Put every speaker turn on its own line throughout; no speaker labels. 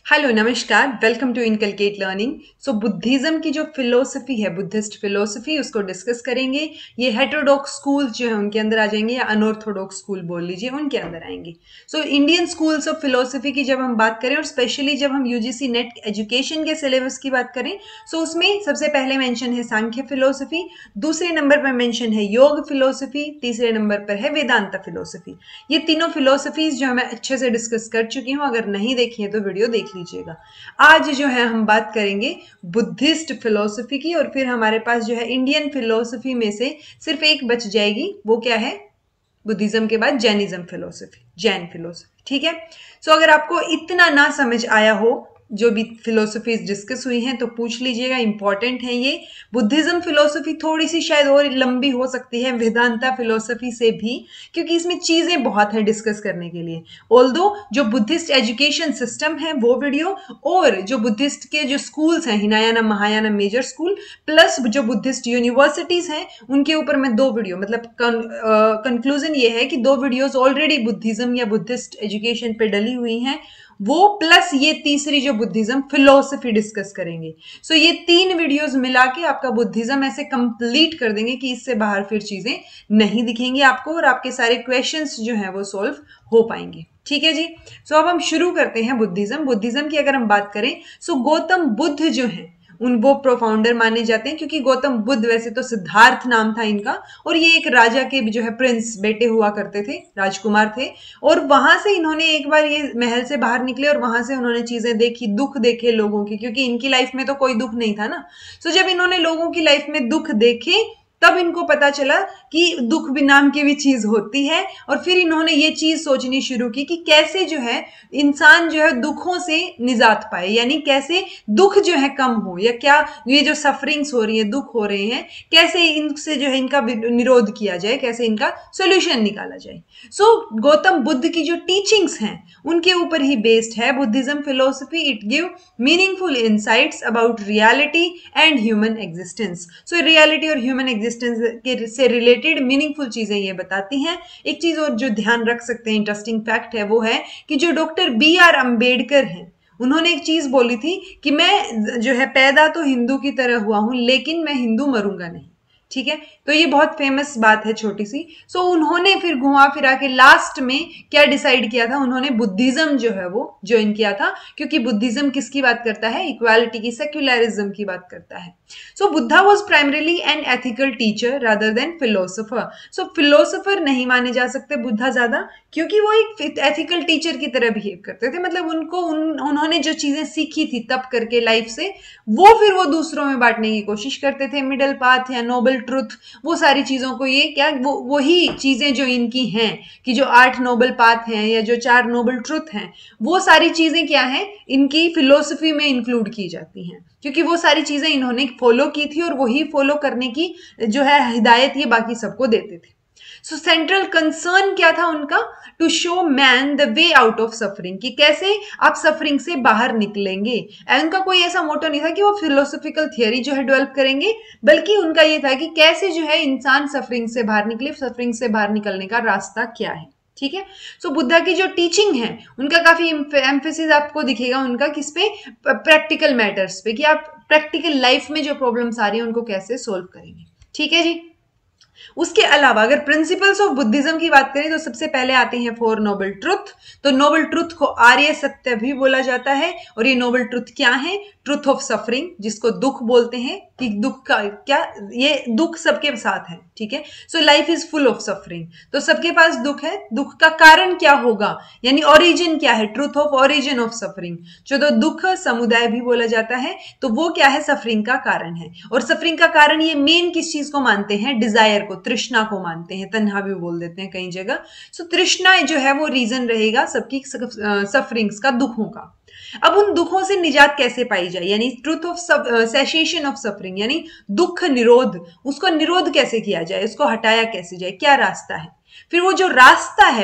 Hello नमस्कार, welcome to inculcate learning. So Buddhism की जो फिलोसफी है, बुद्धिस्ट फिलोसफी, उसको डिस्कस करेंगे। ये हेटेरोडॉक्स स्कूल जो है उनके अंदर आ जाएंगे, या अनऑर्थोडॉक्स स्कूल बोल लीजिए, उनके अंदर आएंगे। So Indian schools of philosophy की जब हम बात करें, और स्पेशली जब हम यूजीसी नेट एजुकेशन के सिलेबस की बात करें, सो उसमें सबसे पहले मेंशन है सांख्य फिलोसफी, दूसरे नंबर पर मेंशन है योग फिलोसफी, तीसरे नंबर पर है वेदांता फिलोसफी। ये तीनों फिलोसफीज जो मैं अच्छे से डिस्कस कर चुकी हूँ, अगर नहीं देखी है तो वीडियो देख लीजिएगा। आज जो है हम बात करेंगे बुद्धिस्ट फिलोसफी की, और फिर हमारे पास जो है इंडियन फिलोसफी में से सिर्फ एक बच जाएगी। वो क्या है? बुद्धिज्म के बाद जैनिज्म फिलोसफी, जैन फिलोसफी। ठीक है। सो अगर आपको इतना ना समझ आया हो, जो भी फिलोसफीज डिस्कस हुई हैं, तो पूछ लीजिएगा, इंपॉर्टेंट है ये। बुद्धिज्म फिलोसफी थोड़ी सी शायद और लंबी हो सकती है वेदांता फिलोसफी से भी, क्योंकि इसमें चीजें बहुत हैं डिस्कस करने के लिए। ऑल्दो जो बुद्धिस्ट एजुकेशन सिस्टम है वो वीडियो, और जो बुद्धिस्ट के जो स्कूल्स हैं, Hinayana Mahayana major school, plus जो बुद्धिस्ट यूनिवर्सिटीज हैं, उनके ऊपर मैं दो वीडियो, मतलब कंक्लूजन ये है कि दो वीडियोस ऑलरेडी बुद्धिज्म या बुद्धिस्ट एजुकेशन पे डली हुई हैं, वो प्लस ये तीसरी जो बुद्धिज्म फिलोसफी डिस्कस करेंगे। सो ये तीन वीडियोस मिला के आपका बुद्धिज्म ऐसे कंप्लीट कर देंगे कि इससे बाहर फिर चीजें नहीं दिखेंगी आपको, और आपके सारे क्वेश्चंस जो हैं वो सॉल्व हो पाएंगे। ठीक है जी। सो अब हम शुरू करते हैं बुद्धिज्म की अगर हम बात करें, सो गौतम बुद्ध जो है वो प्रोफाउंडर माने जाते हैं, क्योंकि गौतम बुद्ध, वैसे तो सिद्धार्थ नाम था इनका, और ये एक राजा के जो है प्रिंस बेटे हुआ करते थे, राजकुमार थे। और वहां से इन्होंने एक बार ये महल से बाहर निकले, और वहां से उन्होंने चीजें देखी, दुख देखे लोगों के, क्योंकि इनकी लाइफ में तो कोई दुख नहीं था ना। सो जब इन्होंने लोगों की लाइफ में दुख देखे, तब इनको पता चला कि दुख भी नाम की भी चीज होती है। और फिर इन्होंने ये चीज सोचनी शुरू की कि कैसे जो है इंसान जो है दुखों से निजात पाए, यानी कैसे दुख जो है कम हो, या क्या ये जो सफरिंग्स हो रही है, दुख हो रहे हैं, कैसे इनसे जो है इनका निरोध किया जाए, कैसे इनका सोल्यूशन निकाला जाए। सो गौतम बुद्ध की जो टीचिंग्स हैं उनके ऊपर ही बेस्ड है Buddhism philosophy. It give meaningful insights about reality and human existence. So reality और ह्यूमन एग्जिस्टेंस के से रिलेटेड मीनिंगफुल चीजें ये बताती हैं। एक चीज और जो ध्यान रख सकते हैं, इंटरेस्टिंग फैक्ट है, वो है कि जो डॉक्टर BR अम्बेडकर हैं, उन्होंने एक चीज बोली थी कि मैं जो है पैदा तो हिंदू की तरह हुआ हूं, लेकिन मैं हिंदू मरूंगा नहीं। ठीक है। तो ये बहुत फेमस बात है, छोटी सी। सो उन्होंने फिर घुमा फिरा के लास्ट में क्या डिसाइड किया था, उन्होंने बुद्धिज्म जो है वो ज्वाइन किया था, क्योंकि बुद्धिज्म किसकी बात करता है? इक्वालिटी की, सेक्युलरिज्म की बात करता है। So Buddha was primarily an ethical teacher rather than philosopher. So philosopher नहीं माने जा सकते बुद्धा ज्यादा, क्योंकि वो एक एथिकल टीचर की तरह बिहेव करते थे। मतलब उन्होंने जो चीजें सीखी थी तब करके लाइफ से, वो फिर वो दूसरों में बांटने की कोशिश करते थे। मिडल पाथ या नोबल ट्रुथ, वो सारी चीजों को, ये क्या, वो वही चीजें जो इनकी हैं, कि जो 8 नोबल पाथ हैं या जो 4 नोबल ट्रुथ हैं, वो सारी चीजें क्या हैं, इनकी फिलोसफी में इंक्लूड की जाती हैं, क्योंकि वो सारी चीजें इन्होंने फॉलो की थी, और वही फॉलो करने की जो है हिदायत ये बाकी सबको देते थे। सो सेंट्रल कंसर्न क्या था उनका? To show man the way out of suffering, कि कैसे आप सफरिंग से बाहर निकलेंगे। उनका कोई ऐसा मोटो नहीं था कि वो फिलोसॉफिकल थियरी जो है डेवलप करेंगे, बल्कि उनका ये था कि कैसे जो है इंसान सफरिंग से बाहर निकले, सफरिंग से बाहर निकलने का रास्ता क्या है। ठीक है। सो बुद्धा की जो टीचिंग है, उनका काफी एम्फेसिस आपको दिखेगा उनका किस पे? प्रैक्टिकल मैटर्स पे, कि आप प्रैक्टिकल लाइफ में जो प्रॉब्लम्स आ रही है उनको कैसे सोल्व करेंगे। ठीक है जी। उसके अलावा अगर प्रिंसिपल्स ऑफ बुद्धिज्म की बात करें, तो सबसे पहले आते हैं 4 नोबल ट्रुथ। तो नोबल ट्रुथ को आर्य सत्य भी बोला जाता है। और ये नोबल ट्रुथ क्या है? ट्रुथ ऑफ सफरिंग, जिसको दुख बोलते हैं, कि दुख का क्या, ये दुख सबके साथ है। ठीक है। So life is full of suffering, तो सबके पास दुख है। दुख का कारण क्या होगा, यानी ओरिजिन क्या है? Truth of origin of suffering, जो तो दुख समुदाय भी बोला जाता है, तो वो क्या है? सफरिंग का कारण है। और सफरिंग का कारण ये मेन किस चीज को मानते हैं? डिजायर को, तृष्णा को मानते हैं, तन्हा भी बोल देते हैं कई जगह। सो तृष्णा जो है वो रीजन रहेगा सबकी सफरिंग्स का, दुखों का। अब उन दुखों से निजात कैसे पाई जाए, यानी truth of cessation of suffering, यानी दुख निरोध, उसको निरोध कैसे किया जाए, उसको हटाया कैसे जाए, क्या रास्ता है? फिर वो जो रास्ता है,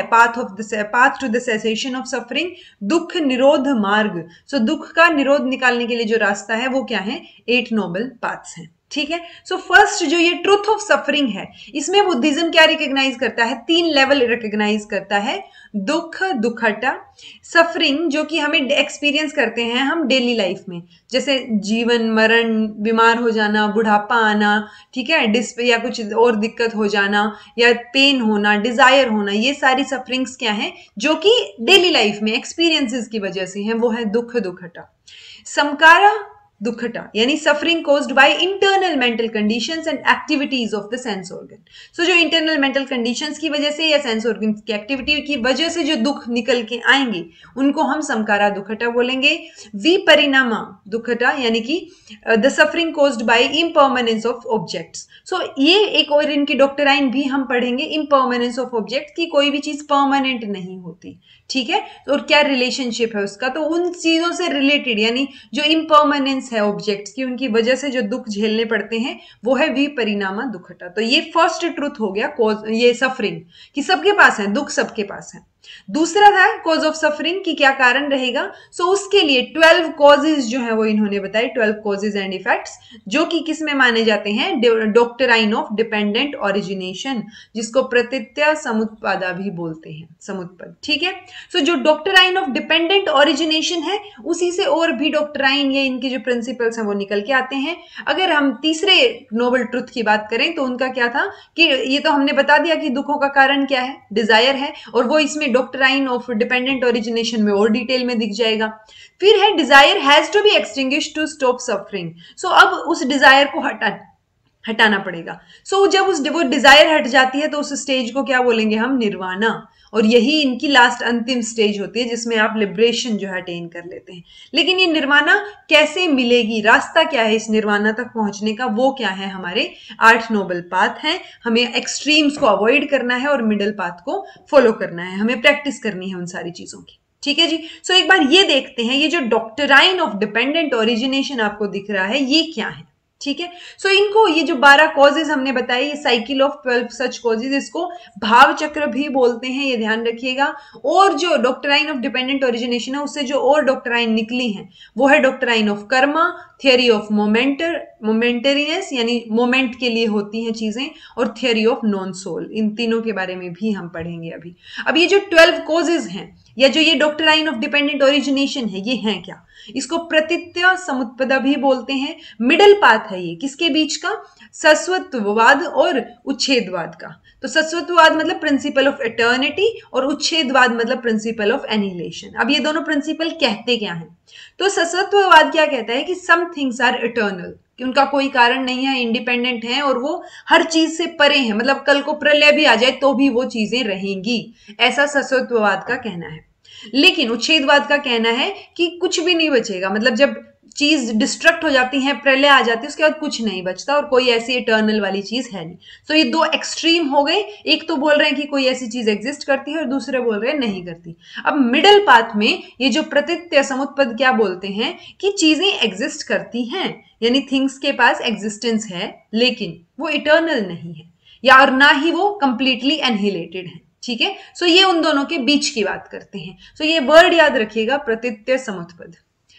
path to the cessation of suffering, दुख निरोध मार्ग। सो दुख का निरोध निकालने के लिए जो रास्ता है वो क्या है? 8 नोबल पाथ्स हैं। ठीक है। सो फर्स्ट जो ये ट्रुथ ऑफ सफरिंग है, इसमें बुद्धिज्म क्या रिकॉग्नाइज करता है, 3 लेवल रिकॉग्नाइज करता है। दुख, दुखटा, सफरिंग जो कि हमें एक्सपीरियंस करते हैं हम डेली लाइफ में, जैसे जीवन मरण, बीमार हो जाना, बुढ़ापा आना, ठीक है, या कुछ और दिक्कत हो जाना, या पेन होना, डिजायर होना, ये सारी सफरिंग्स क्या है जो कि डेली लाइफ में एक्सपीरियंसेस की वजह से हैं, वो है दुख, दुखटा। समकारा, दुखटा यानी suffering caused by internal mental conditions and activities of the sense organ. So जो इंटरनल मेंटल कंडीशंस की वजह से या सेंस ऑर्गन की एक्टिविटी की वजह से जो दुख निकल के आएंगे उनको हम समकारा दुखटा बोलेंगे। विपरिणामा दुखटा यानी कि the suffering caused by impermanence of objects. So ये एक और इनकी डॉक्टराइन भी हम पढ़ेंगे, इम्पर्मानेंस ऑफ ऑब्जेक्ट की कोई भी चीज परमानेंट नहीं होती, ठीक है। और क्या रिलेशनशिप है उसका, तो उन चीजों से रिलेटेड यानी जो इम्पर्मानेंस है ऑब्जेक्ट्स की, उनकी वजह से जो दुख झेलने पड़ते हैं वो है विपरिणामा दुखटा। तो ये फर्स्ट ट्रुथ हो गया कॉज, ये सफरिंग कि सबके पास है दुख, सबके पास है। दूसरा था कॉज ऑफ सफरिंग की क्या कारण रहेगा। सो उसके लिए 12 कॉजेज जो है वो इन्होंने बताए, 12 कॉजेज एंड इफेक्ट्स, जो कि किस में माने जाते हैं, डॉक्टराइन ऑफ डिपेंडेंट ओरिजिनेशन, जिसको प्रत्यय समुत्पादा भी बोलते हैं, समुत्पद, ठीक है। सो जो डॉक्टराइन ऑफ डिपेंडेंट ओरिजिनेशन है उसी से और भी डॉक्टराइन, ये इनके जो प्रिंसिपल्स हैं वो निकल के आते हैं। अगर हम तीसरे नोबल ट्रुथ की बात करें तो उनका क्या था कि ये तो हमने बता दिया कि दुखों का कारण क्या है, डिजायर है, और वो इसमें डॉक्टराइन ऑफ डिपेंडेंट ओरिजिनेशन में और डिटेल में दिख जाएगा। फिर है desire has to be extinguished to stop suffering. So अब उस डिजायर को हटाना पड़ेगा। सो जब वो डिजायर हट जाती है तो उस स्टेज को क्या बोलेंगे हम, निर्वाणा। और यही इनकी लास्ट अंतिम स्टेज होती है जिसमें आप लिबरेशन जो है अटेन कर लेते हैं। लेकिन ये निर्वाणा कैसे मिलेगी, रास्ता क्या है इस निर्वाणा तक पहुंचने का, वो क्या है, हमारे 8 नोबल पाथ हैं। हमें एक्सट्रीम्स को अवॉइड करना है और मिडिल पाथ को फॉलो करना है, हमें प्रैक्टिस करनी है उन सारी चीजों की, ठीक है जी। सो एक बार ये देखते हैं, ये जो डॉक्टराइन ऑफ डिपेंडेंट ओरिजिनेशन आपको दिख रहा है ये क्या है, ठीक है। सो इनको ये जो 12 कॉजेज हमने बताए, ये साइकिल ऑफ 12 सच कॉजेज, इसको भाव चक्र भी बोलते हैं, ये ध्यान रखिएगा। और जो डॉक्टराइन ऑफ डिपेंडेंट ओरिजिनेशन है उससे जो और डॉक्टराइन निकली हैं वो है doctrine of karma, theory of momentariness यानी मोमेंट के लिए होती हैं चीजें, और थियोरी ऑफ नॉन सोल। इन तीनों के बारे में भी हम पढ़ेंगे अभी। अब ये जो 12 कॉजेज हैं या जो ये डॉक्टराइन ऑफ डिपेंडेंट ओरिजिनेशन है, ये हैं क्या, इसको प्रतीत्य समुत्पदा भी बोलते हैं। मिडल पाथ है ये किसके बीच का, सस्वत्ववाद और उच्छेदवाद का। तो सस्वत्ववाद मतलब प्रिंसिपल ऑफ एटर्निटी और उच्छेदवाद मतलब प्रिंसिपल ऑफ एनिहिलेशन। अब ये दोनों प्रिंसिपल कहते क्या हैं, तो सस्वत्ववाद क्या कहता है कि सम थिंग्स आर इटर्नल, कि उनका कोई कारण नहीं है, इंडिपेंडेंट है और वो हर चीज से परे हैं, मतलब कल को प्रलय भी आ जाए तो भी वो चीजें रहेंगी, ऐसा सस्वत्ववाद का कहना है। लेकिन उच्छेदवाद का कहना है कि कुछ भी नहीं बचेगा, मतलब जब चीज डिस्ट्रक्ट हो जाती है, प्रलय आ जाती है, उसके बाद कुछ नहीं बचता और कोई ऐसी इटर्नल वाली चीज है नहीं। तो ये दो एक्सट्रीम हो गए, एक तो बोल रहे हैं कि कोई ऐसी चीज एग्जिस्ट करती है और दूसरे बोल रहे हैं नहीं करती। अब मिडिल पाथ में ये जो प्रतीत्य समुत्पद क्या बोलते हैं कि चीजें एग्जिस्ट करती हैं, यानी थिंग्स के पास एग्जिस्टेंस है लेकिन वो इटर्नल नहीं है, या और ना ही वो कंप्लीटली एनहिलेटेड है, ठीक है। सो ये उन दोनों के बीच की बात करते हैं। सो ये वर्ड याद रखिएगा, प्रतीत्य समुत्पद।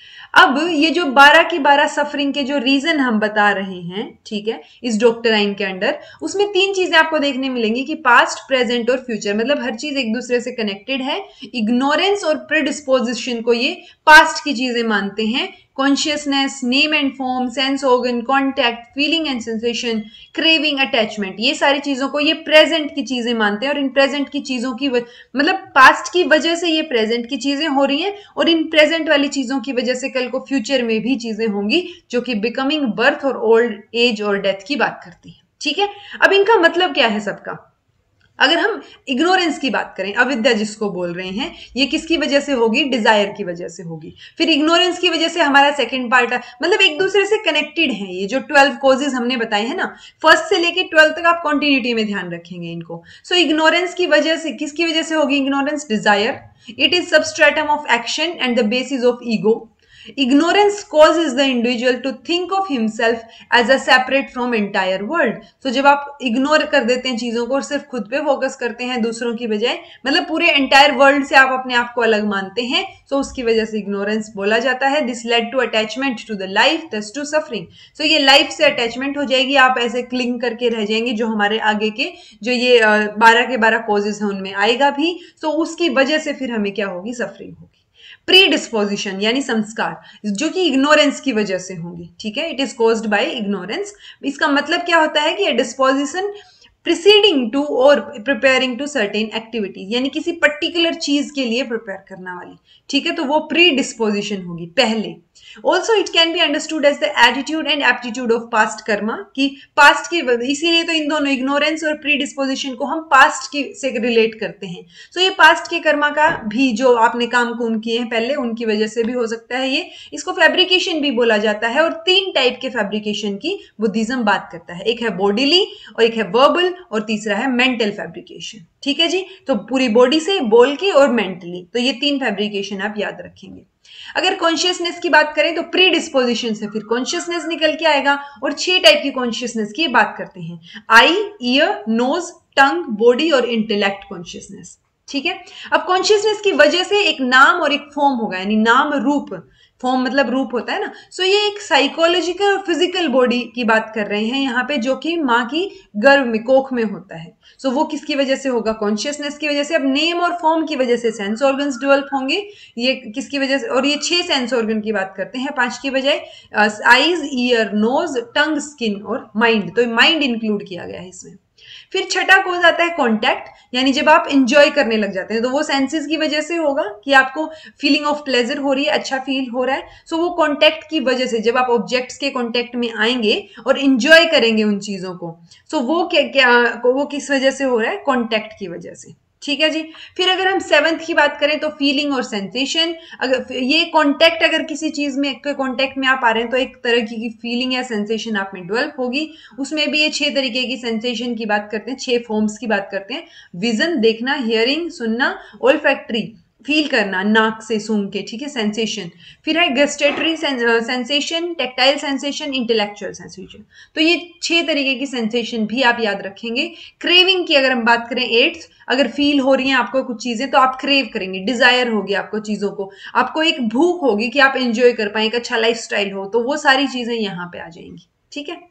अब ये जो 12 की 12 सफरिंग के जो रीजन हम बता रहे हैं, ठीक है, इस डॉक्टराइन के अंडर, उसमें 3 चीजें आपको देखने मिलेंगी कि पास्ट, प्रेजेंट और फ्यूचर, मतलब हर चीज एक दूसरे से कनेक्टेड है। इग्नोरेंस और प्रीडिस्पोजिशन को ये पास्ट की चीजें मानते हैं। Consciousness, name and form, sense organ, contact, feeling and sensation, craving, attachment, ये सारी चीजों को ये प्रेजेंट की चीजें मानते हैं। और इन प्रेजेंट की चीजों की मतलब पास्ट की वजह से ये प्रेजेंट की चीजें हो रही हैं और इन प्रेजेंट वाली चीजों की वजह से कल को फ्यूचर में भी चीजें होंगी, जो कि बिकमिंग, बर्थ और ओल्ड एज और डेथ की बात करती है, ठीक है। अब इनका मतलब क्या है सबका, अगर हम इग्नोरेंस की बात करें, अविद्या जिसको बोल रहे हैं, ये किसकी वजह से होगी, डिजायर की वजह से होगी। फिर इग्नोरेंस की वजह से हमारा सेकंड पार्ट, मतलब एक दूसरे से कनेक्टेड है ये जो 12 कॉजेज हमने बताए हैं ना, फर्स्ट से लेके 12 तक आप कॉन्टिन्यूटी में ध्यान रखेंगे इनको। सो इग्नोरेंस की वजह से, किसकी वजह से होगी ignorance, desire. It is substratum of action and the basis of ego. Ignorance causes the individual to think of himself as a separate from entire world. So जब आप इग्नोर कर देते हैं चीजों को और सिर्फ खुद पे फोकस करते हैं दूसरों की बजाय, मतलब पूरे एंटायर वर्ल्ड से आप अपने आप को अलग मानते हैं, so उसकी वजह से इग्नोरेंस बोला जाता है. This led to attachment to the life, thus to suffering. So ये लाइफ से अटैचमेंट हो जाएगी, आप ऐसे क्लिंग करके रह जाएंगे, जो हमारे आगे के जो ये 12 के 12 कॉजेज हैं उनमें आएगा भी. सो उसकी वजह से फिर हमें क्या होगी, सफरिंग होगी. प्री डिस्पोजिशन यानी संस्कार, जो कि इग्नोरेंस की वजह से होंगी. ठीक है, it is caused by ignorance. इसका मतलब क्या होता है कि डिस्पोजिशन प्रिसीडिंग टू और प्रिपेयरिंग टू सर्टेन एक्टिविटीज, यानी किसी पर्टिकुलर चीज के लिए प्रिपेयर करना वाली. ठीक है, तो वो प्री डिस्पोजिशन होगी पहले. Also it can be understood as the attitude and aptitude of past karma, कि पास्ट के, इसीलिए तो इन दोनों इग्नोरेंस और प्री डिस्पोजिशन को हम पास्ट की से रिलेट करते हैं. सो ये पास्ट के कर्मा का भी, जो आपने काम कुम किए हैं पहले, उनकी वजह से भी हो सकता है ये. इसको फैब्रिकेशन भी बोला जाता है, और 3 टाइप के फैब्रिकेशन की बुद्धिज्म बात करता है. एक है बॉडीली, और एक है वर्बल, और तीसरा है मेंटल फैब्रिकेशन. ठीक है जी, तो पूरी बॉडी से, बोल के और मेंटली, तो ये 3 फैब्रिकेशन आप याद रखेंगे. अगर कॉन्शियसनेस की बात करें तो प्री डिस्पोजिशन से फिर कॉन्शियसनेस निकल के आएगा, और 6 टाइप की कॉन्शियसनेस की बात करते हैं. Eye, ear, nose, tongue, body और इंटेलेक्ट कॉन्शियसनेस. ठीक है, अब कॉन्शियसनेस की वजह से एक नाम और एक फॉर्म होगा, यानी नाम रूप. फॉर्म मतलब रूप होता है ना. सो ये एक साइकोलॉजिकल और फिजिकल बॉडी की बात कर रहे हैं यहाँ पे, जो कि माँ की गर्भ में, कोख में होता है. सो वो किसकी वजह से होगा, कॉन्शियसनेस की वजह से. अब नेम और फॉर्म की वजह से सेंस ऑर्गन्स डेवलप होंगे. ये किसकी वजह से, और ये 6 सेंस ऑर्गन की बात करते हैं, 5 की बजाय. Eyes, ear, nose, tongue, skin और माइंड, तो माइंड इंक्लूड किया गया है इसमें. फिर छठा कॉज आता है कॉन्टैक्ट, यानी जब आप इंजॉय करने लग जाते हैं, तो वो सेंसेस की वजह से होगा कि आपको फीलिंग ऑफ प्लेजर हो रही है, अच्छा फील हो रहा है. सो वो कॉन्टैक्ट की वजह से, जब आप ऑब्जेक्ट्स के कॉन्टैक्ट में आएंगे और इंजॉय करेंगे उन चीजों को, सो वो क्या वो किस वजह से हो रहा है, कॉन्टैक्ट की वजह से. ठीक है जी. फिर अगर हम 7th की बात करें तो फीलिंग और सेंसेशन. अगर ये कॉन्टैक्ट, अगर किसी चीज में कॉन्टैक्ट में आप आ रहे हैं, तो एक तरह की फीलिंग या सेंसेशन आप में डेवलप होगी. उसमें भी ये 6 तरीके की सेंसेशन की बात करते हैं, 6 फॉर्म्स की बात करते हैं. विजन, देखना, हियरिंग, सुनना, ओल्फैक्टरी, फील करना नाक से सूंघ के. ठीक है, सेंसेशन. फिर है gustatory sensation, tactile sensation, intellectual sensation. तो ये 6 तरीके की सेंसेशन भी आप याद रखेंगे. क्रेविंग की अगर हम बात करें 8th, अगर फील हो रही हैं आपको कुछ चीजें, तो आप क्रेव करेंगे, डिजायर होगी आपको चीजों को, आपको एक भूख होगी कि आप एंजॉय कर पाए, एक अच्छा लाइफस्टाइल हो, तो वो सारी चीजें यहाँ पे आ जाएंगी. ठीक है.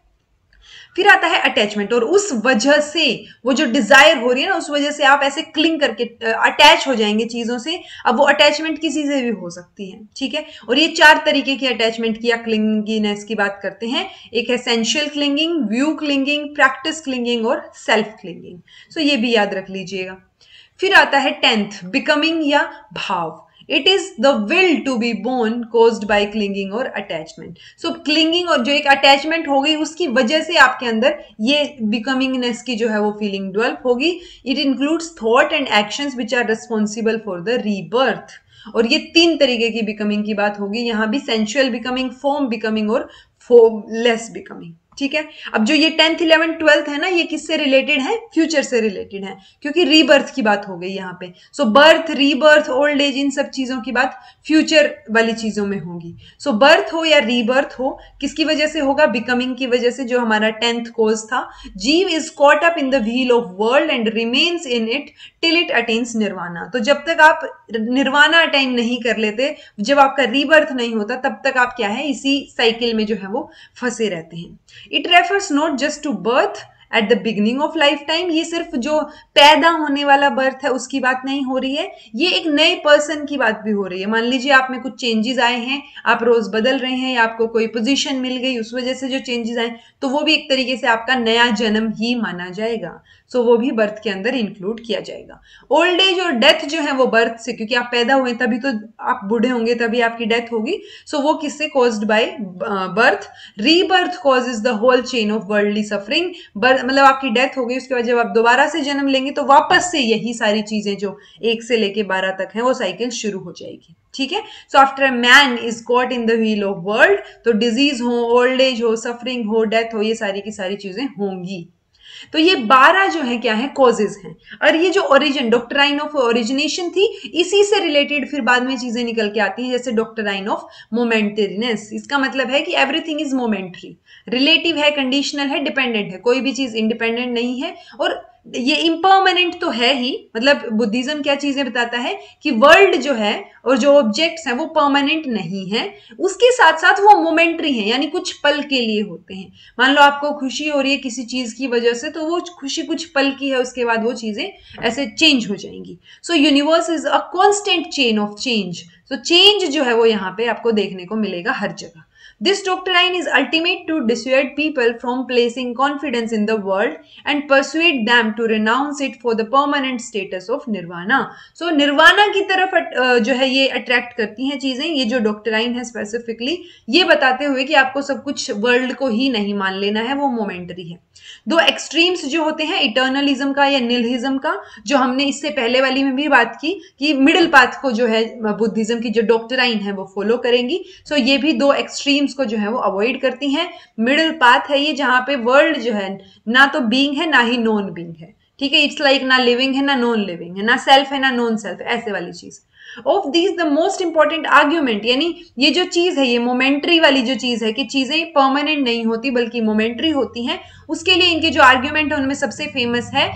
फिर आता है अटैचमेंट, और उस वजह से वो जो डिजायर हो रही है ना, उस वजह से आप ऐसे क्लिंग करके अटैच हो जाएंगे चीजों से. अब वो अटैचमेंट किसी से भी हो सकती है. ठीक है, और ये 4 तरीके की अटैचमेंट की या क्लिंगिनेस की बात करते हैं. एक है sensual clinging, view clinging, practice clinging और सेल्फ क्लिंगिंग. सो ये भी याद रख लीजिएगा. फिर आता है 10th, बिकमिंग या भाव. It is the will to be born caused by clinging और अटैचमेंट. सो क्लिंगिंग और जो एक अटैचमेंट हो गई, उसकी वजह से आपके अंदर ये बिकमिंगनेस की जो है वो फीलिंग डेवलप होगी. It includes thought and actions which are responsible for the rebirth. और ये 3 तरीके की बिकमिंग की बात होगी यहाँ भी, सेंशुअल बिकमिंग, फॉर्म बिकमिंग और फॉर्मलेस बिकमिंग. ठीक है, अब जो ये 10th 11th 12th है ना, ये किससे रिलेटेड है, फ्यूचर से रिलेटेड है, क्योंकि रीबर्थ की बात हो गई यहाँ पे. So birth, rebirth, old age, इन सब चीजों की बात फ्यूचर वाली चीजों में होगी. सो बर्थ हो या रीबर्थ हो, किसकी वजह से होगा, बिकमिंग की वजह से, जो हमारा 10th कोज था. Jiva is caught up in the wheel of world and remains in it till it attains nirvana. तो जब तक आप निर्वाणा अटेन नहीं कर लेते, जब आपका रीबर्थ नहीं होता, तब तक आप क्या है, इसी साइकिल में जो है वो फंसे रहते हैं. It refers not just to birth at the beginning of lifetime. ये सिर्फ जो पैदा होने वाला बर्थ है उसकी बात नहीं हो रही है, ये एक नए पर्सन की बात भी हो रही है. मान लीजिए आप में कुछ चेंजेस आए हैं, आप रोज बदल रहे हैं, या आपको कोई पोजीशन मिल गई, उस वजह से जो चेंजेस आए, तो वो भी एक तरीके से आपका नया जन्म ही माना जाएगा. सो वो भी बर्थ के अंदर इंक्लूड किया जाएगा. ओल्ड एज और डेथ जो है वो बर्थ से, क्योंकि आप पैदा हुए तभी तो आप बूढ़े होंगे, तभी आपकी डेथ होगी. सो वो किससे, caused by birth. Rebirth causes the whole chain of worldly suffering. मतलब आपकी डेथ हो गई, उसके बाद जब आप दोबारा से जन्म लेंगे, तो वापस से यही सारी चीजें जो 1 से लेके 12 तक है, वो साइकिल शुरू हो जाएगी. ठीक है. So after a man is caught in the wheel of world, तो डिजीज हो, ओल्ड एज हो, सफरिंग हो, डेथ हो, ये सारी की सारी चीजें होंगी. तो ये 12 जो है क्या है, कॉजेज हैं। और ये जो ओरिजिन, डॉक्ट्राइन ऑफ ओरिजिनेशन थी, इसी से रिलेटेड फिर बाद में चीजें निकल के आती हैं, जैसे डॉक्ट्राइन ऑफ मोमेंटरीनेस। इसका मतलब है कि एवरीथिंग इज मोमेंटरी, रिलेटिव है, कंडीशनल है, डिपेंडेंट है, कोई भी चीज इंडिपेंडेंट नहीं है। और ये इम्परमानेंट तो है ही, मतलब बुद्धिज्म क्या चीजें बताता है कि वर्ल्ड जो है और जो ऑब्जेक्ट्स हैं वो परमानेंट नहीं है, उसके साथ साथ वो मोमेंटरी हैं, यानी कुछ पल के लिए होते हैं। मान लो आपको खुशी हो रही है किसी चीज की वजह से, तो वो खुशी कुछ पल की है, उसके बाद वो चीजें ऐसे चेंज हो जाएंगी। So universe is a constant chain of change. So change जो है वो यहाँ पे आपको देखने को मिलेगा हर जगह। This doctrine is ultimate to dissuade people from placing confidence in the world and persuade them to renounce it for the permanent status of nirvana. So nirvana की तरफ जो है ये अट्रैक्ट करती हैं चीजें। ये जो डॉक्ट्राइन है स्पेसिफिकली ये बताते हुए कि आपको सब कुछ वर्ल्ड को ही नहीं मान लेना है, वो मोमेंटरी है। दो एक्सट्रीम्स जो होते हैं, इटर्नलिज्म का या निहिलिज्म का, जो हमने इससे पहले वाली में भी बात की कि मिडिल पाथ को जो है बुद्धिज्म की जो डॉक्ट्राइन है वो फॉलो करेंगी। सो ये भी दो एक्सट्रीम्स को जो है वो अवॉइड करती हैं। मिडिल पाथ है ये, जहां पे वर्ल्ड जो है ना तो बीइंग है ना ही नॉन बीइंग है, ठीक है। इट्स लाइक ना लिविंग है ना नॉन लिविंग है, ना सेल्फ है ना नॉन सेल्फ, ऐसे वाली चीज। Of these the most important argument, यानी ये जो चीज है, ये मोमेंट्री वाली जो चीज है कि चीजें परमानेंट नहीं होती बल्कि मोमेंट्री होती हैं, उसके लिए इनके जो आर्ग्यूमेंट है उनमें सबसे फेमस है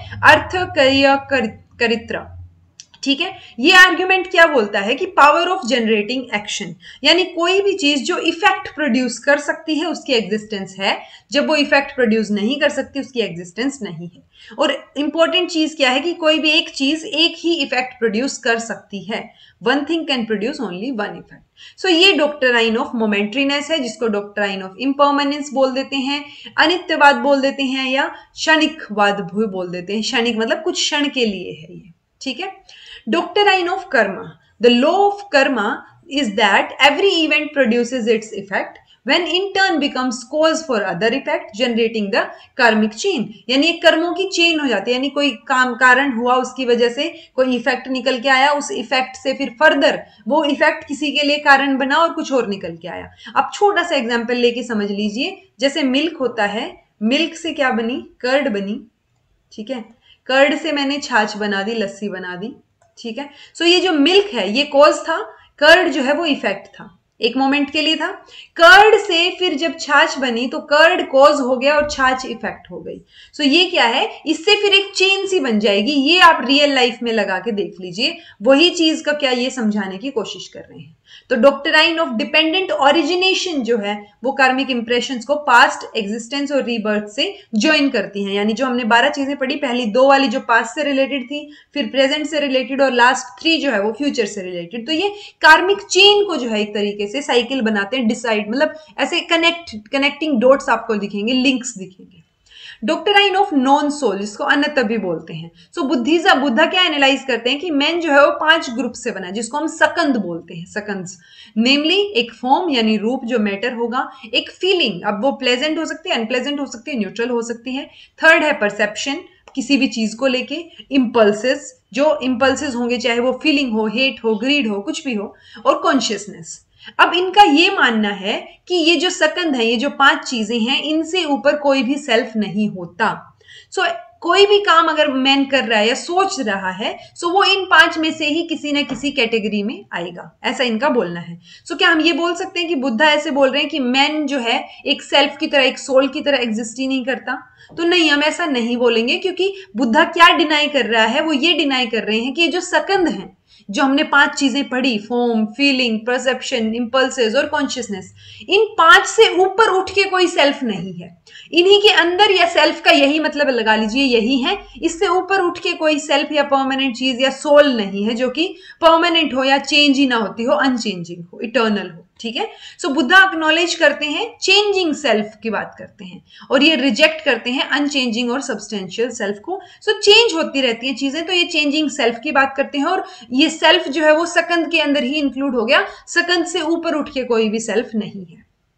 अर्थकर्यकरित्र, ठीक है। ये आर्ग्यूमेंट क्या बोलता है कि पावर ऑफ जनरेटिंग एक्शन, यानी कोई भी चीज जो इफेक्ट प्रोड्यूस कर सकती है उसकी एग्जिस्टेंस है, जब वो इफेक्ट प्रोड्यूस नहीं कर सकती उसकी एग्जिस्टेंस नहीं है। और इंपॉर्टेंट चीज क्या है कि कोई भी एक चीज एक ही इफेक्ट प्रोड्यूस कर सकती है। One thing can produce only one effect. So ये डॉक्ट्राइन ऑफ मोमेंट्रीनेस है, जिसको डॉक्ट्राइन ऑफ इम्परमानेंस बोल देते हैं, अनित्यवाद बोल देते हैं, या क्षणिकवाद भी बोल देते हैं। क्षणिक मतलब कुछ क्षण के लिए है ये, ठीक है। Doctrine of karma. The law of karma is that every event produces its effect when in turn becomes cause for other effect, generating the karmic chain. यानी एक कर्मों की चेन हो जाती है, यानी कोई काम कारण हुआ उसकी वजह से कोई इफेक्ट निकल के आया, उस इफेक्ट से फिर फर्दर वो इफेक्ट किसी के लिए कारण बना और कुछ और निकल के आया। अब छोटा सा एग्जाम्पल लेके समझ लीजिए, जैसे मिल्क होता है, मिल्क से क्या बनी, कर्ड बनी, ठीक है। कर्ड से मैंने छाछ बना दी, लस्सी बना दी, ठीक है। सो ये जो मिल्क है ये कॉज था, कर्ड जो है वो इफेक्ट था, एक मोमेंट के लिए था। कर्ड से फिर जब छाछ बनी तो कर्ड कॉज हो गया और छाछ इफेक्ट हो गई। सो ये क्या है, इससे फिर एक चेन सी बन जाएगी। ये आप रियल लाइफ में लगा के देख लीजिए, वही चीज का क्या ये समझाने की कोशिश कर रहे हैं। तो डॉक्ट्राइन ऑफ डिपेंडेंट ओरिजिनेशन जो है वो कार्मिक इंप्रेशंस को पास्ट एग्जिस्टेंस और रीबर्थ से ज्वाइन करती हैं। यानी जो हमने 12 चीजें पढ़ी, पहली 2 वाली जो पास्ट से रिलेटेड थी, फिर प्रेजेंट से रिलेटेड, और लास्ट 3 जो है वो फ्यूचर से रिलेटेड। तो ये कार्मिक चेन को जो है एक तरीके से साइकिल बनाते हैं, डिसाइड मतलब ऐसे कनेक्टिंग डॉट्स आपको दिखेंगे, लिंक्स दिखेंगे। डॉक्ट्राइन ऑफ नॉन सोल, जिसको अनंत भी बोलते हैं। सो बुद्धा क्या एनालाइज करते हैं कि मैन जो है वो 5 ग्रुप से बना है, जिसको हम सकंद बोलते हैं, सकंद्स। नेमली एक फॉर्म यानी रूप जो मैटर होगा, एक फीलिंग, अब वो प्लेजेंट हो सकती है, अनप्लेजेंट हो सकती है, न्यूट्रल हो सकती है। थर्ड है परसेप्शन, किसी भी चीज को लेके। इंपल्सेस, जो इंपल्सेस होंगे चाहे वो फीलिंग हो, हेट हो, ग्रीड हो, कुछ भी हो। और कॉन्शियसनेस। अब इनका ये मानना है कि ये जो सकंद है, ये जो 5 चीजें हैं, इनसे ऊपर कोई भी सेल्फ नहीं होता। सो कोई भी काम अगर मैन कर रहा है या सोच रहा है, सो वो इन 5 में से ही किसी ना किसी कैटेगरी में आएगा, ऐसा इनका बोलना है। सो क्या हम ये बोल सकते हैं कि बुद्धा ऐसे बोल रहे हैं कि मैन जो है एक सेल्फ की तरह, एक सोल की तरह एग्जिस्ट ही नहीं करता? तो नहीं, हम ऐसा नहीं बोलेंगे, क्योंकि बुद्धा क्या डिनाई कर रहा है, वो ये डिनाई कर रहे हैं कि ये जो सकंद हैं, जो हमने 5 चीजें पढ़ी, फॉर्म, फीलिंग, परसेप्शन, इंपल्सेस और कॉन्शियसनेस, इन 5 से ऊपर उठ के कोई सेल्फ नहीं है। इन्हीं के अंदर या सेल्फ का यही मतलब लगा लीजिए, यही है। इससे ऊपर उठ के कोई सेल्फ या परमानेंट चीज या सोल नहीं है जो कि परमानेंट हो या चेंज ही ना होती हो, अनचेंजिंग हो, इटर्नल हो, ठीक है। सो बुद्धा एक्नॉलेज करते हैं चेंजिंग सेल्फ की बात करते हैं, और ये रिजेक्ट करते हैं अनचेंजिंग और सब्सटेंशियल सेल्फ को। सो चेंज होती रहती हैं चीजें, तो ये चेंजिंग सेल्फ की बात करते हैं, और ये सेल्फ जो है वो सकंद के अंदर ही इंक्लूड हो गया, सकंद से ऊपर उठ के कोई भी सेल्फ नहीं है।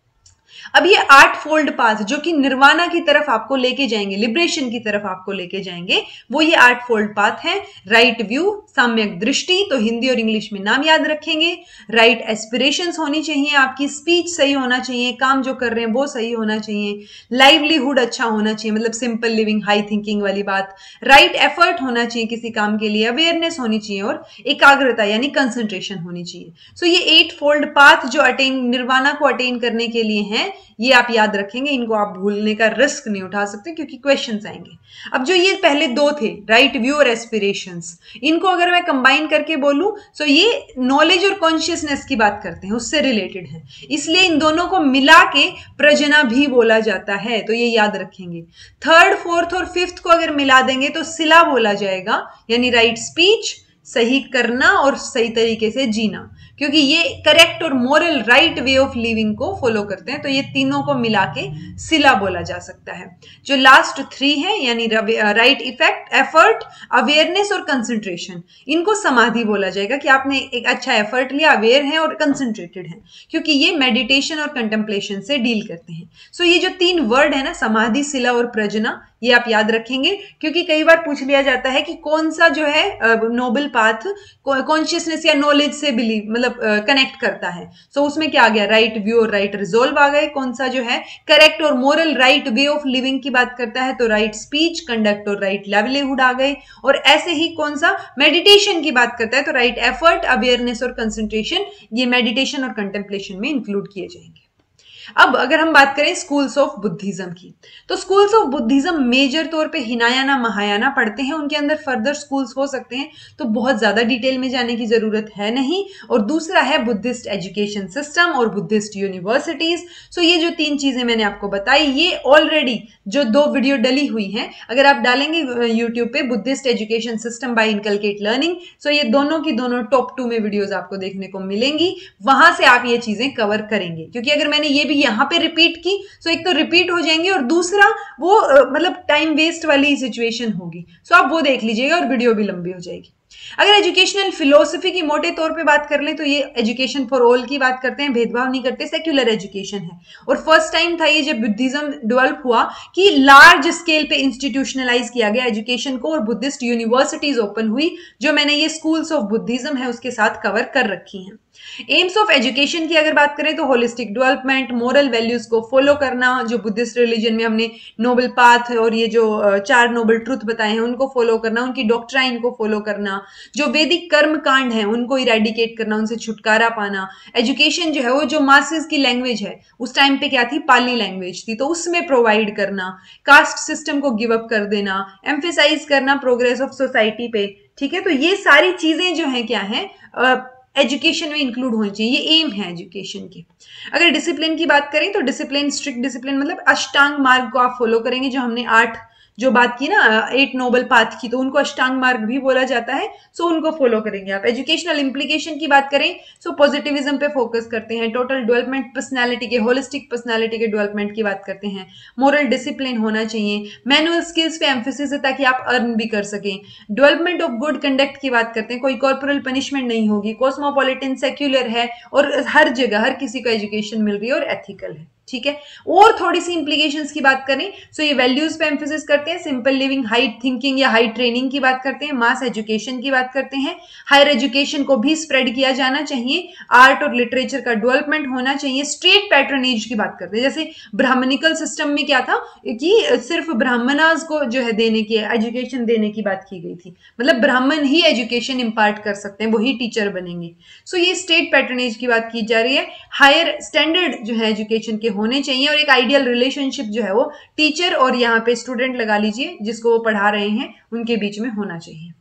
अब ये 8 फोल्ड पाथ जो कि निर्वाणा की तरफ आपको लेके जाएंगे, लिबरेशन की तरफ आपको लेके जाएंगे, वो ये 8 फोल्ड पाथ हैं। राइट व्यू, सम्यक दृष्टि, तो हिंदी और इंग्लिश में नाम याद रखेंगे। राइट एस्पिरेशंस होनी चाहिए, आपकी स्पीच सही होना चाहिए, काम जो कर रहे हैं वो सही होना चाहिए। लाइवलीहुड अच्छा होना चाहिए, मतलब सिंपल लिविंग, हाई थिंकिंग वाली बात। राइट एफर्ट होना चाहिए किसी काम के लिए, अवेयरनेस होनी चाहिए और एकाग्रता यानी कंसंट्रेशन होनी चाहिए। सो ये 8 फोल्ड पाथ जो अटेन, निर्वाणा को अटेन करने के लिए हैं, ये आप याद रखेंगे। इनको आप भूलने का रिस्क नहीं उठा सकते क्योंकि क्वेश्चंस आएंगे। अब जो ये पहले दो थे, राइट व्यू और एस्पिरेशंस, इनको अगर मैं कंबाइन करके बोलूं तो ये नॉलेज और कॉन्शियसनेस की बात करते हैं, उससे रिलेटेड है, इसलिए इन दोनों को मिला के प्रजना भी बोला जाता है, तो ये याद रखेंगे। थर्ड, फोर्थ और फिफ्थ को अगर मिला देंगे तो सिला बोला जाएगा, यानी राइट स्पीच, सही करना और सही तरीके से जीना, क्योंकि ये करेक्ट और moral right way of living को फॉलो करते हैं, तो ये तीनों को मिला के सिला बोला जा सकता है। जो लास्ट 3 है यानी राइट इफेक्ट, एफर्ट, अवेयरनेस और कंसंट्रेशन, इनको समाधि बोला जाएगा कि आपने एक अच्छा एफर्ट लिया, अवेयर है और कंसंट्रेटेड है, क्योंकि ये मेडिटेशन और कंटेम्पलेशन से डील करते हैं। सो ये जो 3 वर्ड है ना, समाधि, सिला और प्रजना, ये आप याद रखेंगे, क्योंकि कई बार पूछ लिया जाता है कि कौन सा जो है नोबल पाथ कॉन्शियसनेस या नॉलेज से बिलीव, मतलब कनेक्ट करता है। सो उसमें क्या आ गया, राइट व्यू और राइट रिजोल्व आ गए। कौन सा जो है करेक्ट और moral right way of living की बात करता है, तो राइट स्पीच, कंडक्ट और राइट लाइवलीहुड आ गए। और ऐसे ही कौन सा मेडिटेशन की बात करता है, तो राइट एफर्ट, अवेयरनेस और कंसंट्रेशन, ये मेडिटेशन और कंटेम्पलेशन में इंक्लूड किए जाएंगे। अब अगर हम बात करें स्कूल्स ऑफ बुद्धिज्म की, तो स्कूल्स ऑफ बुद्धिज्म मेजर तौर पे हिनायाना, महायाना पढ़ते हैं। उनके अंदर फर्दर स्कूल्स हो सकते हैं, तो बहुत ज्यादा डिटेल में जाने की जरूरत है नहीं। और दूसरा है बुद्धिस्ट एजुकेशन सिस्टम और बुद्धिस्ट यूनिवर्सिटीज। सो ये जो 3 चीजें मैंने आपको बताई, ये ऑलरेडी जो 2 वीडियो डली हुई हैं, अगर आप डालेंगे यूट्यूब पे Buddhist education system by inculcate learning, so ये दोनों की दोनों टॉप 2 में वीडियोज आपको देखने को मिलेंगी। वहां से आप ये चीजें कवर करेंगे, क्योंकि अगर मैंने ये भी यहां पे रिपीट की, सो एक तो रिपीट हो जाएंगे और दूसरा वो मतलब टाइम वेस्ट वाली सिचुएशन होगी। सो आप वो देख लीजिएगा और वीडियो भी लंबी हो जाएगी। अगर एजुकेशनल फिलोसफी की मोटे तौर पे बात कर लें, तो ये एजुकेशन फॉर ऑल की बात करते हैं, भेदभाव नहीं करते, सेक्युलर एजुकेशन है। और फर्स्ट टाइम था ये जब बुद्धिज्म डेवलप हुआ कि लार्ज स्केल पे इंस्टीट्यूशनलाइज किया गया एजुकेशन को, और बुद्धिस्ट यूनिवर्सिटीज ओपन हुई, जो मैंने ये स्कूल्स ऑफ बुद्धिज्म है उसके साथ कवर कर रखी हैं। एम्स ऑफ एजुकेशन की अगर बात करें तो होलिस्टिक डेवलपमेंट, मोरल वैल्यूज को फॉलो करना, जो बुद्धिस्ट रिलीजन में हमने नोबल पाथ और ये जो 4 नोबल ट्रुथ बताए हैं उनको फॉलो करना, उनकी डॉक्ट्राइन को फॉलो करना, जो वैदिक कर्म कांड है उनको इरेडिकेट करना, उनसे छुटकारा पाना। एजुकेशन जो है वो जो मासेस की लैंग्वेज है, उस टाइम पे क्या थी, पाली लैंग्वेज थी, तो उसमें प्रोवाइड करना, कास्ट सिस्टम को गिव अप कर देना, एम्फेसाइज करना प्रोग्रेस ऑफ सोसाइटी पे। ठीक है, तो ये सारी चीजें जो है क्या है, एजुकेशन में इंक्लूड होनी चाहिए, ये एम है एजुकेशन की। अगर डिसिप्लिन की बात करें तो डिसिप्लिन, स्ट्रिक्ट डिसिप्लिन मतलब अष्टांग मार्ग को आप फॉलो करेंगे, जो हमने 8 जो बात की ना 8 नोबल पाथ की, तो उनको अष्टांग मार्ग भी बोला जाता है। सो उनको फॉलो करेंगे आप। एजुकेशनल इंप्लीकेशन की बात करें सो पॉजिटिविज्म पे फोकस करते हैं, टोटल डेवलपमेंट पर्सनालिटी के, होलिस्टिक पर्सनालिटी के डेवलपमेंट की बात करते हैं, मोरल डिसिप्लिन होना चाहिए, मैनुअल स्किल्स पे एम्फेसिस है ताकि आप अर्न भी कर सकें, डेवलपमेंट ऑफ गुड कंडक्ट की बात करते हैं, कोई कॉर्पोरल पनिशमेंट नहीं होगी, कॉस्मोपॉलिटन सेक्युलर है और हर जगह हर किसी को एजुकेशन मिल रही है और एथिकल है। ठीक है, और थोड़ी सी इंप्लीकेशंस की बात करें सो ये वैल्यूज पे एम्फेसिस करते हैं, सिंपल लिविंग, हाई थिंकिंग या हाई ट्रेनिंग की बात करते हैं, मास एजुकेशन की बात करते हैं, हायर एजुकेशन को भी स्प्रेड किया जाना चाहिए, आर्ट और लिटरेचर का डेवलपमेंट होना चाहिए, स्टेट पैट्रनेज की बात करते हैं। जैसे ब्राह्मणिकल सिस्टम में क्या था कि सिर्फ ब्राह्मणास को जो है देने की, एजुकेशन देने की बात की गई थी, मतलब ब्राह्मण ही एजुकेशन इंपार्ट कर सकते हैं, वही टीचर बनेंगे। सो ये स्टेट पैट्रनेज की बात की जा रही है। हायर स्टैंडर्ड जो है एजुकेशन के होने चाहिए, और एक आइडियल रिलेशनशिप जो है वो टीचर और यहाँ पे स्टूडेंट लगा लीजिए जिसको वो पढ़ा रहे हैं उनके बीच में होना चाहिए।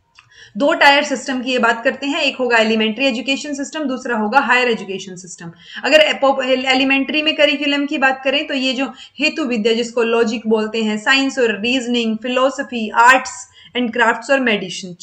2 टायर सिस्टम की ये बात करते हैं, एक होगा एलिमेंट्री एजुकेशन सिस्टम, दूसरा होगा हायर एजुकेशन सिस्टम। अगर एलिमेंट्री में करिकुलम की बात करें तो ये जो हेतु विद्या जिसको लॉजिक बोलते हैं, साइंस और reasoning, philosophy, arts and crafts और मेडिसिन,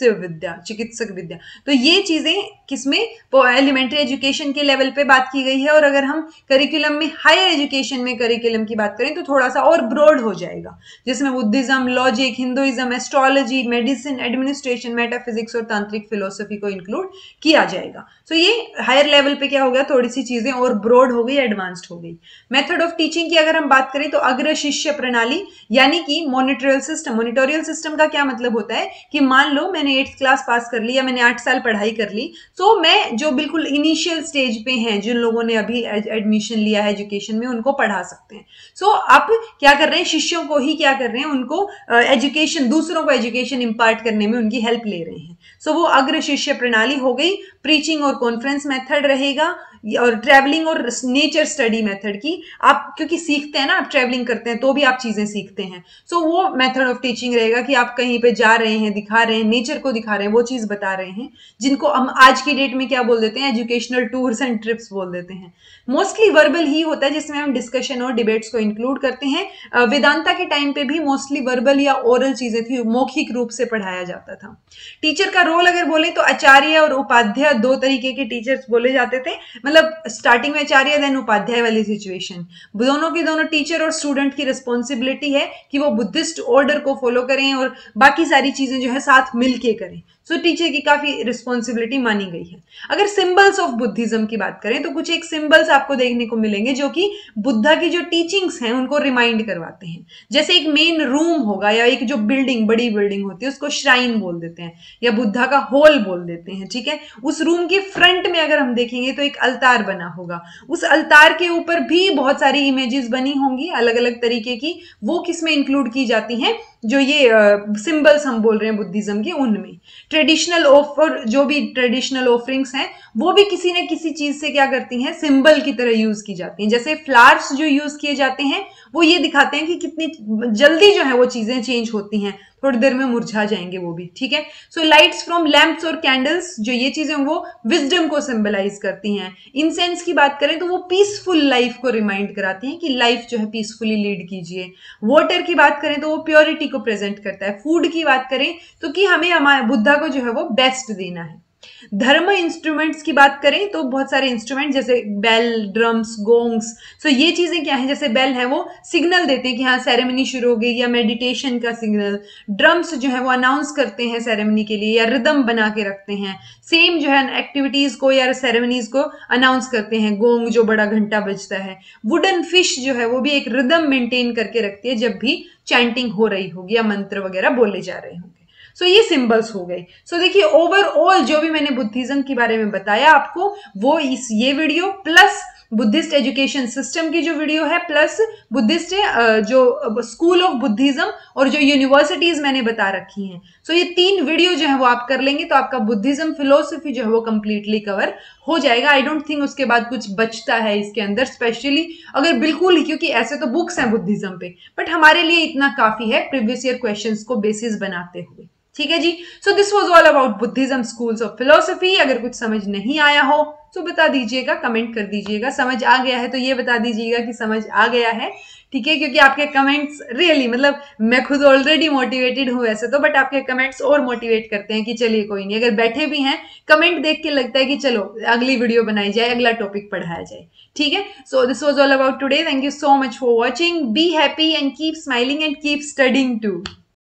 चिकित्सक विद्या। तो ये चीजें किसमें, वो एलिमेंट्री एजुकेशन के लेवल पे बात की गई है। और अगर हम करिकुलम में हायर एजुकेशन में करिकुलम की बात करें तो थोड़ा सा और ब्रॉड हो जाएगा, जिसमें Buddhism, logic, Hinduism, astrology, medicine, administration, metaphysics और तांत्रिक फिलोसफी को इंक्लूड किया जाएगा। सो ये हायर लेवल पे क्या हो गया, थोड़ी सी चीजें और ब्रॉड हो गई, एडवांस्ड हो गई। मेथड ऑफ टीचिंग की अगर हम बात करें तो अग्र शिष्य प्रणाली, यानी कि मॉनिटोरियल सिस्टम। मॉनिटोरियल सिस्टम का क्या मतलब होता है कि मान लो मैंने 8th क्लास पास कर ली या मैंने 8 साल पढ़ाई कर ली, तो मैं जो बिल्कुल इनिशियल स्टेज पे हैं, जिन लोगों ने अभी एडमिशन लिया है एजुकेशन में, उनको पढ़ा सकते हैं। सो आप क्या कर रहे हैं, शिष्यों को ही क्या कर रहे हैं, उनको एजुकेशन, दूसरों को एजुकेशन इंपार्ट करने में उनकी हेल्प ले रहे हैं। सो वो अग्र शिष्य प्रणाली हो गई। प्रीचिंग और कॉन्फ्रेंस मेथड रहेगा, और ट्रैवलिंग और नेचर स्टडी मेथड की, आप क्योंकि सीखते हैं ना, आप ट्रैवलिंग करते हैं तो भी आप चीजें सीखते हैं। सो वो मेथड ऑफ टीचिंग रहेगा कि आप कहीं पे जा रहे हैं, दिखा रहे हैं, नेचर को दिखा रहे हैं, वो चीज बता रहे हैं, जिनको हम आज की डेट में क्या बोल देते हैं, एजुकेशनल टूर्स एंड ट्रिप्स बोल देते हैं। मोस्टली वर्बल ही होता है, जिसमें हम डिस्कशन और डिबेट्स को इंक्लूड करते हैं। वेदांता के टाइम पे भी मोस्टली वर्बल या ओरल चीजें थी, मौखिक रूप से पढ़ाया जाता था। टीचर का रोल अगर बोले तो आचार्य और उपाध्याय, दो तरीके के टीचर्स बोले जाते थे। मतलब स्टार्टिंग में आचार्य देन उपाध्याय वाली सिचुएशन। दोनों की दोनों, टीचर और स्टूडेंट की रिस्पॉन्सिबिलिटी है कि वो बुद्धिस्ट ऑर्डर को फॉलो करें और बाकी सारी चीजें जो है साथ मिलके करें। सो टीचर की काफी रिस्पॉन्सिबिलिटी मानी गई है। अगर सिंबल्स ऑफ बुद्धिज्म की बात करें तो कुछ एक सिंबल्स आपको देखने को मिलेंगे जो कि बुद्धा की जो टीचिंग्स हैं उनको रिमाइंड करवाते हैं। जैसे एक मेन रूम होगा या एक जो बिल्डिंग, बड़ी बिल्डिंग होती है, उसको श्राइन बोल देते हैं या बुद्धा का हॉल बोल देते हैं, ठीक है। उस रूम के फ्रंट में अगर हम देखेंगे तो एक अल्तार बना होगा, उस अल्तार के ऊपर भी बहुत सारी इमेजेस बनी होंगी अलग अलग तरीके की। वो किसमें इंक्लूड की जाती हैं, जो ये सिंबल्स हम बोल रहे हैं बुद्धिज्म के, उनमें। ट्रेडिशनल ऑफर, जो भी ट्रेडिशनल ऑफरिंग्स हैं, वो भी किसी न किसी चीज से क्या करती हैं, सिंबल की तरह यूज की जाती हैं। जैसे फ्लावर्स जो यूज किए जाते हैं वो ये दिखाते हैं कि कितनी जल्दी जो है वो चीजें चेंज होती हैं, थोड़ी देर में मुरझा जाएंगे वो भी, ठीक है। सो लाइट्स फ्रॉम लैंप्स और कैंडल्स, जो ये चीजें वो विजडम को सिंबलाइज करती हैं। इंसेंस की बात करें तो वो पीसफुल लाइफ को रिमाइंड कराती हैं कि लाइफ जो है पीसफुली लीड कीजिए। वाटर की बात करें तो वो प्योरिटी को प्रेजेंट करता है। फूड की बात करें तो कि हमें हमारे बुद्धा को जो है वो बेस्ट देना है। धर्म इंस्ट्रूमेंट्स की बात करें तो बहुत सारे इंस्ट्रूमेंट, जैसे बेल, ड्रम्स, गोंग्स। सो ये चीजें क्या है, जैसे बेल है वो सिग्नल देते हैं कि हाँ सेरेमनी शुरू हो गई, या मेडिटेशन का सिग्नल। ड्रम्स जो है वो अनाउंस करते हैं सेरेमनी के लिए, या रिदम बना के रखते हैं। सेम जो है एक्टिविटीज को या सेरेमनीज को अनाउंस करते हैं, गोंग जो बड़ा घंटा बजता है। वुडन फिश जो है वो भी एक रिदम मेंटेन करके रखती है जब भी चैंटिंग हो रही होगी या मंत्र वगैरह बोले जा रहे होंगे। सो ये सिंबल्स हो गए। सो देखिए ओवरऑल जो भी मैंने बुद्धिज्म के बारे में बताया आपको, वो ये video plus Buddhist education system की जो वीडियो है, प्लस बुद्धिस्ट जो स्कूल ऑफ बुद्धिज्म और जो यूनिवर्सिटीज मैंने बता रखी हैं, सो ये 3 वीडियो जो है वो आप कर लेंगे तो आपका बुद्धिज्म फिलोसफी जो है वो कंप्लीटली कवर हो जाएगा। आई डोंट थिंक उसके बाद कुछ बचता है इसके अंदर, स्पेशली अगर बिल्कुल ही, क्योंकि ऐसे तो बुक्स हैं बुद्धिज्म पे, बट हमारे लिए इतना काफी है प्रीवियस ईयर क्वेश्चंस को बेसिस बनाते हुए, ठीक है जी। So this was all about Buddhism schools of philosophy. अगर कुछ समझ नहीं आया हो तो बता दीजिएगा, कमेंट कर दीजिएगा। समझ आ गया है तो ये बता दीजिएगा कि समझ आ गया है, ठीक है, क्योंकि आपके कमेंट्स रियली, मतलब मैं खुद ऑलरेडी मोटिवेटेड हूँ वैसे तो, बट आपके कमेंट्स और मोटिवेट करते हैं कि चलिए कोई नहीं, अगर बैठे भी हैं कमेंट देख के लगता है कि चलो अगली वीडियो बनाई जाए, अगला टॉपिक पढ़ाया जाए, ठीक है। So this was all about today. Thank you so much for watching. Be happy and keep smiling and keep studying to.